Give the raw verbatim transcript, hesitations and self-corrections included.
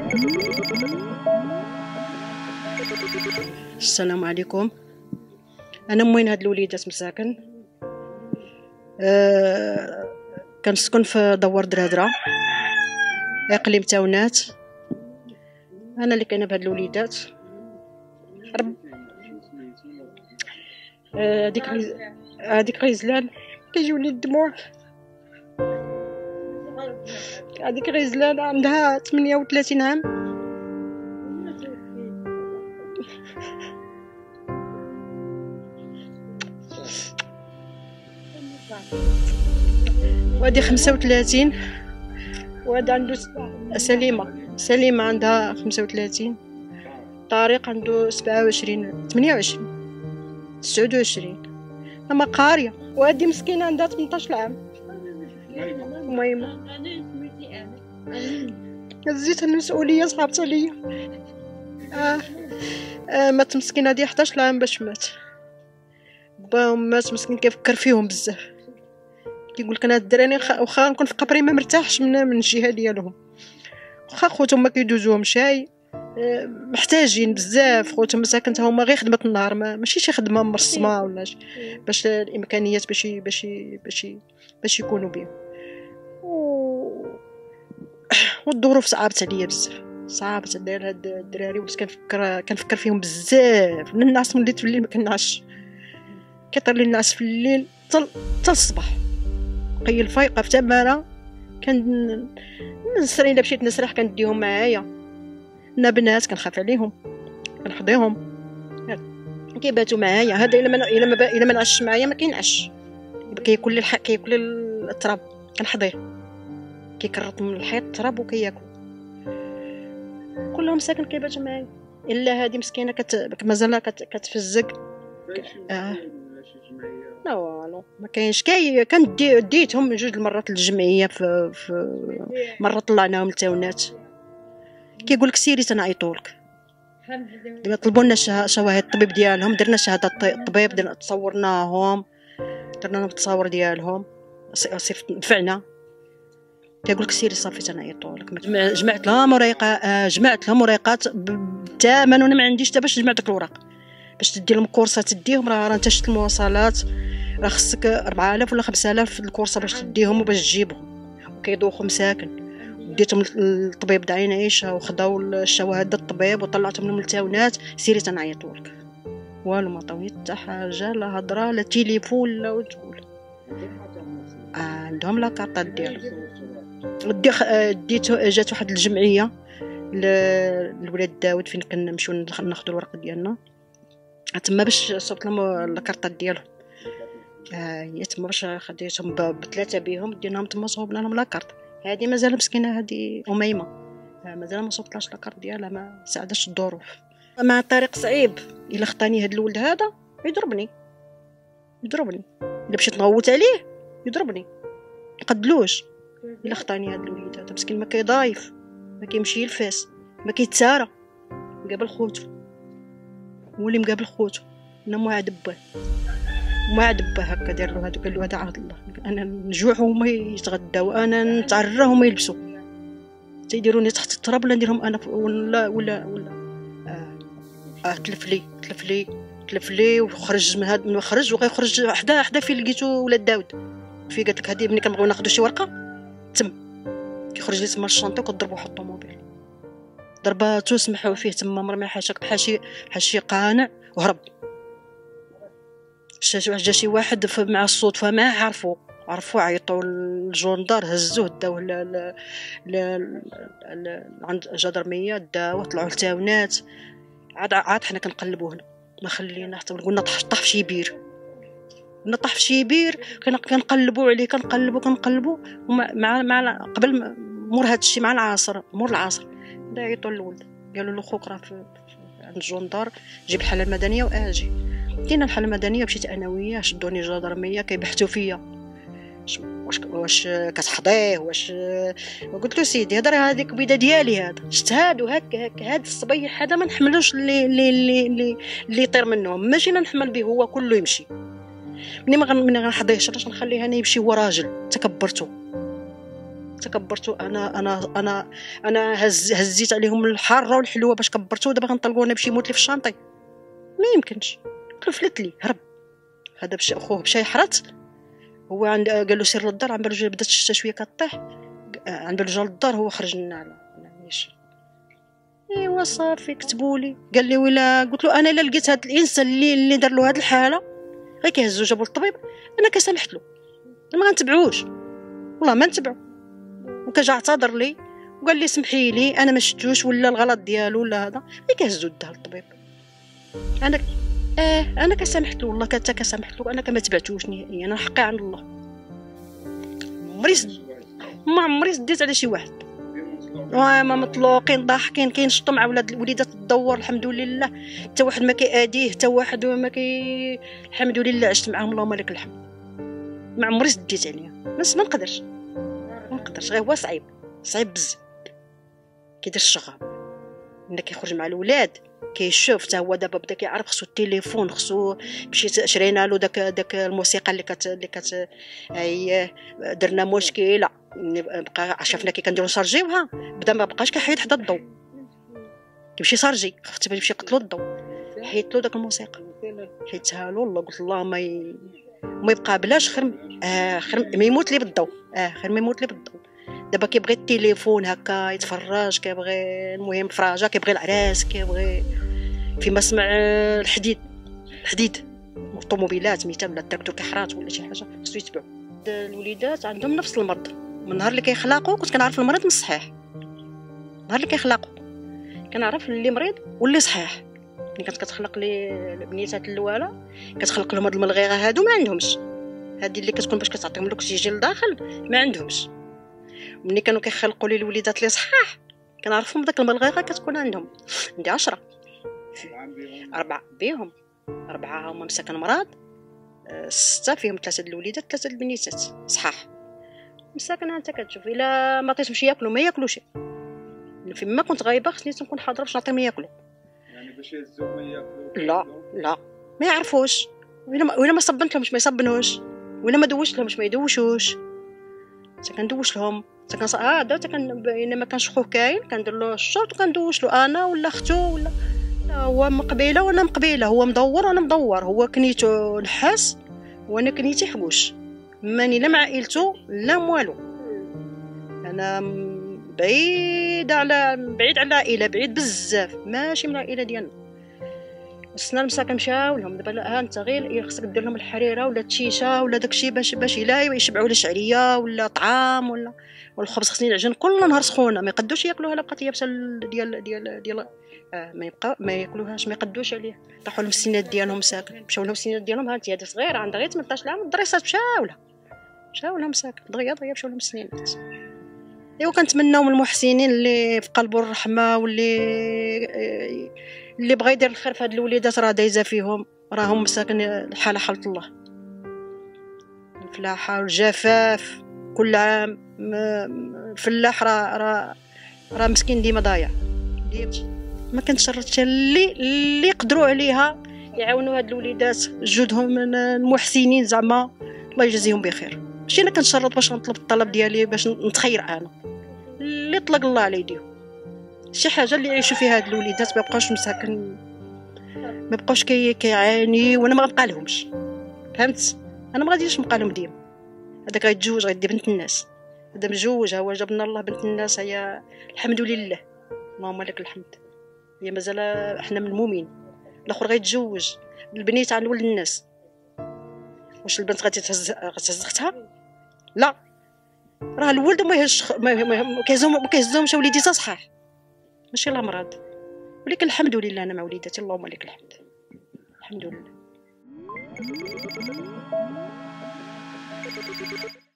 السلام عليكم. انا موين هاد الوليدات مساكن. أه كنسكن في دوار درادره اقليم تاونات. انا اللي كاينه بهاد الوليدات. رب هذيك أه هذيك غيزلان كيجيوني الدموع. هذيك غيزلان عندها ثمانية وثلاثين عام. وهذه خمسة وثلاثين وهذا عنده سليمة سليمة عندها خمسة وثلاثين. طارق عنده سبعة وعشرين ثمانية وعشرين تسعة وعشرين. أما قارية. وهذه مسكينة عندها ثمنطاش عام. المهم هزيت المسؤولية صعبت عليا. آه. آه مات مسكينة هذه حداش عام باش مات. باهم مات مسكين كيفكر فيهم بزاف. كيقول لك انا الدراري واخا نكون في قبري ما مرتاحش من من الجهه ديالهم. واخا خوتهم ما كيدوزوهم شاي محتاجين بزاف. خوتهم مساكن تا هما غير خدمه النهار ماشي شي خدمه مرسمه ولا شي باش الامكانيات باش باش باش باش يكونوا بهم. و... والظروف صعبت عليا بزاف صعبت على هاد الدراري. وليت كنفكر كنفكر فيهم بزاف. من الناس وليت في الليل ما كنعش كيطير لي الناس في الليل حتى حتى الصباح. قيل فايقه في تماره كان نسري الا مشيت نسرح كنديهم معايا. انا بنات كنخاف عليهم كنحضيهم كيباتوا معايا. هذا الا ما الا ما الا ما نعش معايا ما كينعش كياكل لي الحق كياكل التراب كنحضيه كيكرط من الحيط التراب وكياكل. كلهم ساكن كيباتوا معايا الا هذه مسكينه كت مازال كتفزق. آه. لا والو ما كاينش. كاي كندي ديتهم جوج المرات للجمعيه في, في مره طلعناهم للتاونات. كيقول لك سيري تنعيطولك. دابا طلبوا لنا شواهد الطبيب ديالهم درنا شهاده الطبيب درنا تصورناهم درنا لهم التصاور ديالهم صيفط دفعنا. كيقول لك سيري صافي تنعيطولك. جمعت لهم وريقه جمعت لهم وريقات بالثمن وانا ما عنديش حتى باش نجمع داك الوراق باش تدي لهم كورسه تديهم. راه انت شفت المواصلات راه خصك أربعة آلاف ولا خمسة آلاف الكورسه باش تديهم وباش تجيبهم. وكيدوخوا مساكن. ديتهم للطبيب د عين عيشه وخداو الشواهد الطبيب وطلعتهم لهم للتاونات. سيري تنعيطولك. والو ما عطاوني حتى حاجه لا هضره لا تليفون لا وتقول. آه عندهم لا كارطات ديالهم. ديت جات واحد الجمعيه للولاد داود فين كنمشيو ناخذوا الورق ديالنا تما باش صوبت لهم الكارطات ديالهم. هي تما باش خديتهم بثلاثه بهم ديناهم تما صوبنا لهم لاكارط. هذه مازال مسكينه هذه اميمه مازال ما صوبتلاش لاكارط ديالها ما ساعدش الظروف. مع طريق صعيب. الا خطاني هذا الولد هذا يضربني يضربني الا مشيت نغوت عليه يضربني يقدلوش. الا خطاني هذا الولد هذا مسكين ما كيضايف ما كيمشي الفاس ما كيتسارى مقابل خوتو. هو اللي مقابل خوتو. انا موعد باه موعد باه هكا دار له هذا قال له هذا عهد الله. انا نجوع هما يتغداو انا نتعرى هما يلبسوا تيديروني تحت التراب ولا نديرهم انا ولا ولا ولا اه, آه تلف لي تلف لي تلف لي وخرج من هذا من خرج وغيخرج حدا حدا فين لقيتو ولاد داود في قالت لك هذه ملي كنبغيو ناخذوا شي ورقه تم كيخرج لي تما الشنطه وكضربوا حط الطوموبيل ضرباتو سمحوا فيه تما مرمي حاشاك بحال شي بحال شي قانع وهرب. شي واحد جا شي واحد مع الصدفه ما عرفوا عرفوا عيطوا الجندار هزوه داوه ل ل عند الجدرميه داوه طلعوا للتاونات. عاد عاد حنا كنقلبوا هنا ما خلينا حتى قلنا طاح طاح في شي بير قلنا طاح في شي بير كنقلبوا عليه كنقلبوا كنقلبوا مع مع قبل مور هذا الشيء مع العصر مور العصر بدا يعيطوا للولد قالوا له خوك راه في عند الجندار جيب الحاله المدنيه واجي. دينا الحاله المدنيه مشيت انا وياه شدوني الجدرميه كيبحثوا فيا واش واش كتحضيه واش. قلت له سيدي هذا راه هذيك بيضه ديالي هذا شت هادو هكا هكا هاد الصبيح هذا ما نحملوش اللي اللي اللي اللي يطير منهم ماشي نحمل به هو كله يمشي. مني ما مني غنحضيه باش نخليه انا يمشي هو راجل تكبرته تكبرتوا. انا انا انا انا هز هزيت عليهم الحاره والحلوه باش كبرتوا، دابا غنطلقوا انا باش يموت لي في الشانطي؟ ما يمكنش. قال فلت لي هرب. هذا باش اخوه مشى يحرط، هو عند قال له سير للدار، عم بالو بدات الشتا شويه كطيح، عم بالو جا للدار، هو خرج لنا على نيش. ايوا صافي كتبوا لي. قال لي ولا قلت له انا الا لقيت هذا الانسان اللي اللي دار له هذه الحاله غير كيهزو جابوا للطبيب انا كسامحت له، ما غنتبعوش والله ما نتبعو. وكجا اعتذر لي وقال لي سمحي لي انا ما شفتوش ولا الغلط ديالو ولا هذا، غير كيهزو داه للطبيب. انا اه انا كسامحت له والله، كتا كسامحت له، انا كما تبعتوش نهائيا، انا حقي عند الله. عمري ما عمري سديت على شي واحد. ما مطلوقين ضاحكين كينشطوا مع ولاد الوليدات الدور الحمد لله، حتى واحد ما كيأديه، حتى واحد ما كي الحمد لله عشت معاهم اللهم لك الحمد. ما عمري سديت عليهم، بس ما نقدرش ما نقدرش غير هو صعيب صعيب بزاف. كيدير الشغب ملي كيخرج مع الولاد كيشوف حتى هو دابا بدا كيعرف خصو التليفون، خصو مشيت شرينا له داك داك الموسيقى اللي كت اللي كت هي درنا مشكله بقى شافنا كي كنديرو نشارجيوها، بدا ما بقاش كيحيد حدا الضو، كيمشي شارجي، خفت يمشي يقتلو الضو، حيدت له داك الموسيقى حيدتها له. والله قلت الله ما ي... ما يبقى بلاش خير آه خير ما يموت لي بالضو، اه خير ما يموت لي بالضو. دابا كيبغي التليفون هكا يتفرج، كيبغي المهم فراجه، كيبغي العراس، كيبغي في مسمع الحديد الحديد الطوموبيلات مثال ولا التراكتور كيحرات ولا شي حاجه خصو يتبعوا. الوليدات عندهم نفس المرض من نهار اللي كيخلقوا. كنت كنعرف المريض من الصحيح نهار اللي كيخلقوا، كنعرف اللي مريض واللي صحيح. ملي كانت كتخلق لي البنيتات الاولى كتخلق لهم هاد الملغيغه هادو ما عندهمش، هذه اللي كتكون باش كتعطيهم الاكسجين لداخل ما عندهمش. ملي كانوا كيخلقوا لي الوليدات اللي صحاح كنعرفهم داك الملغيغه كتكون عندهم. عندي عشرة أربعة بيهم، أربعة هما مساكن مرض، ستة فيهم ثلاثة د الوليدات ثلاثة د البنيتات صحاح. مساكن انت كتشوف الا ما عطيتهمش ياكلوا ما ياكلوش. فيما كنت غايبه خصني نكون حاضره باش نعطيهم ياكلوا، يعني باش يهزوهم ما ياكلوا. لا لا ما يعرفوش، ولا ما ولا ما صبنت لهمش ما يصبنوش، ولا ما دوشت لهمش ما يدوشوش. حتى كندوش لهم حتى كنص اه دا حتى كان الا ما كانش خوه كاين كندير له الشرط وكندوش له انا ولا اختو ولا هو مقبيله وانا مقبيله، هو مدور وانا مدور، هو كنيتو نحاس وانا كنيتي حبوش، ماني لا مع عائلته لا والو. انا بعيد على بعيد على العائله، بعيد بزاف ماشي من العائله ديالنا. السنه المساكن مشاو لهم دابا ها انت غير خصك دير لهم الحريره ولا التشيشه ولا داكشي باش باش لا يشبعوا لا شعريه ولا طعام ولا والخبز خصني نعجن كل نهار سخونه، ما يقدوش ياكلوها لا بقات يابسه ديال ديال ديال آه ما يبقى ما ياكلوهاش ما يقدوش عليها. طاحوا لهم السنات ديالهم مساكن، مشاو لهم السنات ديالهم ها انت هذه صغيره عندها غير ثمنطاش عام، الدريسات مشاو لها مشاو لهم مساكن دغيا دغيا مشاو لهم السنينات. ايوا كنتمناو من المحسنين اللي في قلبه الرحمه واللي اللي بغى يدير الخير في هاد الوليدات راه دايزه فيهم، راهم مساكن الحاله حالة الله، الفلاحه والجفاف كل عام. الفلاح راه راه راه مسكين ديما ضايع. ما كنتشرطش اللي اللي يقدروا عليها يعاونوا هاد الوليدات جودهم المحسنين زعما الله يجزيهم بخير. ماشي انا كنتشرط باش نطلب الطلب ديالي باش نتخير انا، اللي طلق الله على يديهم شي حاجه اللي يعيشوا فيها هاد الوليدات ما بقاوش مساكن ما بقاوش كي كيعاني وانا ما غنبقى لهمش. فهمت؟ انا ما غاديش نبقى لهم ديما. هذاك غيتزوج غيدي بنت الناس، هذا مزوج هو جابنا الله بنت الناس، هي الحمد لله اللهم لك الحمد، هي مازال احنا من المؤمنين. الاخر غيتزوج البنيت عن ولد الناس، واش البنت غادي تهز غتهز اختها؟ لا راه الولد ما يهزش ما كيهزهم ما كيهزهمش وليديتها صحاح ماشي الامراض. ولكن الحمد لله انا مع وليداتي اللهم لك الحمد الحمد لله.